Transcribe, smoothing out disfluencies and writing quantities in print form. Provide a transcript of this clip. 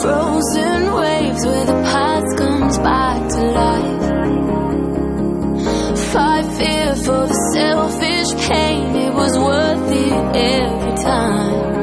Frozen waves where the past comes back to life. Fight fear for the selfish pain, it was worth it every time.